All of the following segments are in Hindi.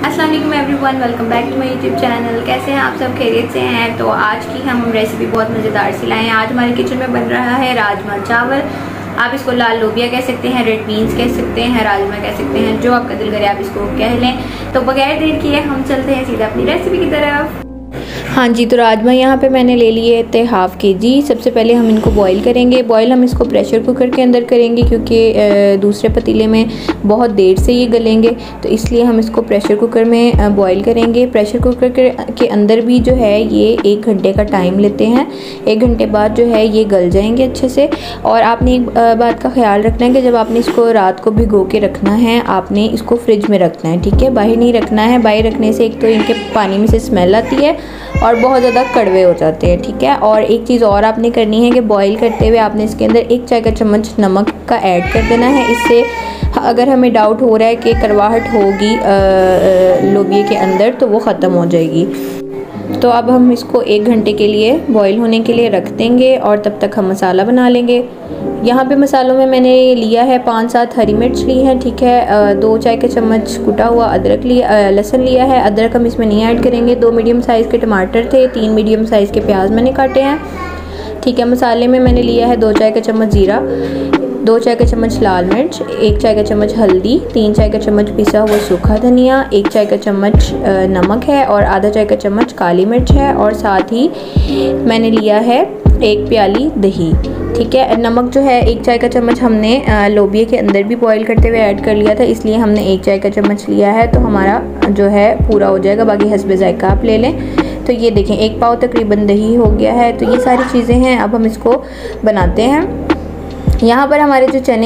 अस्सलाम वालेकुम everyone, welcome back to my YouTube channel. कैसे हैं आप सब? खैरियत से हैं? तो आज की हम रेसिपी बहुत मज़ेदार सी लाए हैं। आज हमारे किचन में बन रहा है राजमा चावल। आप इसको लाल लोबिया कह सकते हैं, रेड बीन्स कह सकते हैं, राजमा कह सकते हैं, जो आपका दिल करे आप इसको कह लें। तो बगैर देर किए हम चलते हैं सीधा अपनी रेसिपी की तरफ। हाँ जी, तो राजमा यहाँ पे मैंने ले लिए थे हाफ़ kg। सबसे पहले हम इनको बॉईल करेंगे। बॉईल हम इसको प्रेशर कुकर के अंदर करेंगे क्योंकि दूसरे पतीले में बहुत देर से ये गलेंगे, तो इसलिए हम इसको प्रेशर कुकर में बॉईल करेंगे। प्रेशर कुकर के अंदर भी जो है ये 1 घंटे का टाइम लेते हैं। 1 घंटे बाद जो है ये गल जाएंगे अच्छे से। और आपने एक बात का ख्याल रखना है कि जब आपने इसको रात को भिगो के रखना है, आपने इसको फ्रिज में रखना है, ठीक है, बाहर नहीं रखना है। बाहर रखने से एक तो इनके पानी में से स्मेल आती है और बहुत ज़्यादा कड़वे हो जाते हैं, ठीक है। और एक चीज़ और आपने करनी है कि बॉईल करते हुए आपने इसके अंदर 1 चाय का चम्मच नमक का ऐड कर देना है। इससे अगर हमें डाउट हो रहा है कि कड़वाहट होगी लोबिया के अंदर, तो वो ख़त्म हो जाएगी। तो अब हम इसको 1 घंटे के लिए बॉईल होने के लिए रख देंगे और तब तक हम मसाला बना लेंगे। यहाँ पे मसालों में मैंने लिया है 5-7 हरी मिर्च ली है, ठीक है। 2 चाय के चम्मच कुटा हुआ अदरक लिया, लहसुन लिया है। अदरक हम इसमें नहीं ऐड करेंगे। 2 मीडियम साइज़ के टमाटर थे, 3 मीडियम साइज़ के प्याज मैंने काटे हैं, ठीक है। मसाले में मैंने लिया है 2 चाय का चम्मच ज़ीरा, 2 चाय का चम्मच लाल मिर्च, 1 चाय का चम्मच हल्दी, 3 चाय का चम्मच पिसा हुआ सूखा धनिया, 1 चाय का चम्मच नमक है और आधा चाय का चम्मच काली मिर्च है। और साथ ही मैंने लिया है 1 प्याली दही, ठीक है। नमक जो है 1 चाय का चम्मच हमने लोबिया के अंदर भी बॉईल करते हुए ऐड कर लिया था, इसलिए हमने 1 चाय का चम्मच लिया है, तो हमारा जो है पूरा हो जाएगा। बाकी हस्बे जायका आप ले लें। तो ये देखें 1 पाव तकरीबन दही हो गया है। तो ये सारी चीज़ें हैं, अब हम इसको बनाते हैं। यहाँ पर हमारे जो चने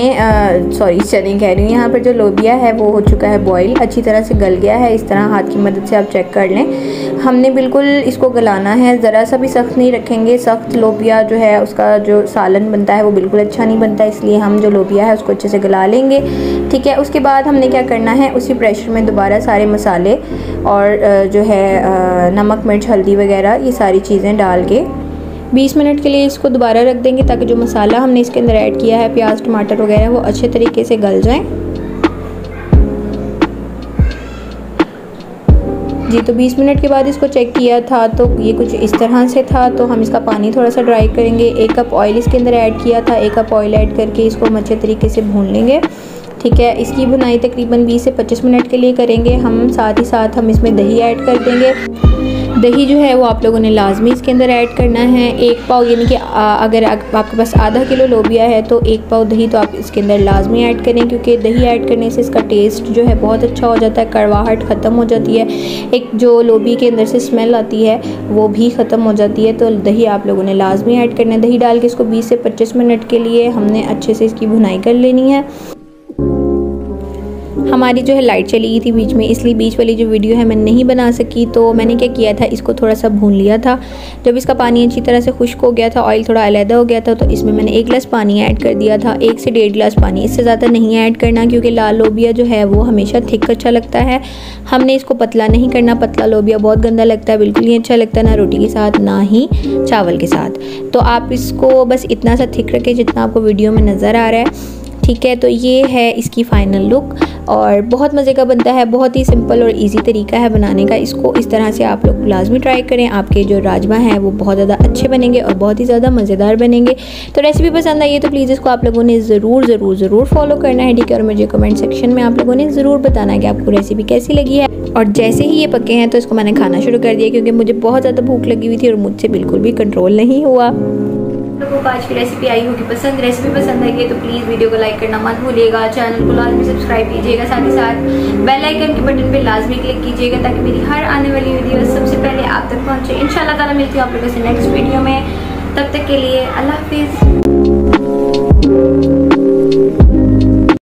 कह रही हूँ, यहाँ पर जो लोबिया है वो हो चुका है बॉईल, अच्छी तरह से गल गया है। इस तरह हाथ की मदद से आप चेक कर लें। हमने बिल्कुल इसको गलाना है, ज़रा सा भी सख्त नहीं रखेंगे। सख्त लोबिया जो है उसका जो सालन बनता है वो बिल्कुल अच्छा नहीं बनता, इसलिए हम जो लोबिया है उसको अच्छे से गला लेंगे, ठीक है। उसके बाद हमने क्या करना है, उसी प्रेशर में दोबारा सारे मसाले और जो है नमक मिर्च हल्दी वगैरह ये सारी चीज़ें डाल के 20 मिनट के लिए इसको दोबारा रख देंगे, ताकि जो मसाला हमने इसके अंदर ऐड किया है, प्याज टमाटर वगैरह, वो अच्छे तरीके से गल जाएं। जी, तो 20 मिनट के बाद इसको चेक किया था तो ये कुछ इस तरह से था। तो हम इसका पानी थोड़ा सा ड्राई करेंगे। 1 कप ऑयल इसके अंदर ऐड किया था, 1 कप ऑयल ऐड करके इसको हम अच्छे तरीके से भून लेंगे, ठीक है। इसकी भुनाई तकरीबन 20 से 25 मिनट के लिए करेंगे हम। साथ ही साथ हम इसमें दही ऐड कर देंगे। दही जो है वो आप लोगों ने लाजमी इसके अंदर ऐड करना है। 1 पाव यानी कि अगर आपके पास आधा किलो लोबिया है तो 1 पाव दही तो आप इसके अंदर लाजमी ऐड करें, क्योंकि दही ऐड करने से इसका टेस्ट जो है बहुत अच्छा हो जाता है, कड़वाहट ख़त्म हो जाती है, एक जो लोबिया के अंदर से स्मेल आती है वो भी ख़त्म हो जाती है। तो दही आप लोगों ने लाजमी ऐड करना है। दही डाल के इसको 20 से 25 मिनट के लिए हमने अच्छे से इसकी भुनाई कर लेनी है। हमारी जो है लाइट चली गई थी बीच में, इसलिए बीच वाली जो वीडियो है मैं नहीं बना सकी। तो मैंने क्या किया था, इसको थोड़ा सा भून लिया था। जब इसका पानी अच्छी तरह से खुश्क हो गया था, ऑयल थोड़ा अलहदा हो गया था, तो इसमें मैंने 1 गिलास पानी ऐड कर दिया था। 1 से 1.5 गिलास पानी, इससे ज़्यादा नहीं ऐड करना, क्योंकि लाल लोबिया जो है वो हमेशा थिक अच्छा लगता है। हमने इसको पतला नहीं करना, पतला लोबिया बहुत गंदा लगता है, बिल्कुल नहीं अच्छा लगता, ना रोटी के साथ ना ही चावल के साथ। तो आप इसको बस इतना सा थिक रखें जितना आपको वीडियो में नज़र आ रहा है, ठीक है। तो ये है इसकी फ़ाइनल लुक और बहुत मज़े का बनता है। बहुत ही सिंपल और इजी तरीका है बनाने का। इसको इस तरह से आप लोग लाजमी ट्राई करें। आपके जो राजमा हैं वो बहुत ज़्यादा अच्छे बनेंगे और बहुत ही ज़्यादा मज़ेदार बनेंगे। तो रेसिपी पसंद आई है तो प्लीज़ इसको आप लोगों ने ज़रूर फॉलो करना है, ठीक है। और मुझे कमेंट सेक्शन में आप लोगों ने ज़रूर बताना है कि आपको रेसिपी कैसी लगी है। और जैसे ही ये पके हैं तो इसको मैंने खाना शुरू कर दिया, क्योंकि मुझे बहुत ज़्यादा भूख लगी हुई थी और मुझसे बिल्कुल भी कंट्रोल नहीं हुआ। लोगों को आज की रेसिपी आई होगी पसंद। रेसिपी पसंद आई है तो प्लीज़ वीडियो को लाइक करना मत भूलिएगा, चैनल को लाजमी सब्सक्राइब कीजिएगा, साथ ही साथ बेल आइकन के बटन पे लाजमी क्लिक कीजिएगा, ताकि मेरी हर आने वाली वीडियो सबसे पहले आप तक पहुंचे। इंशाल्लाह ताला मिलती हूँ आप लोगों से नेक्स्ट वीडियो में। तब तक के लिए अल्लाह हाफिज़।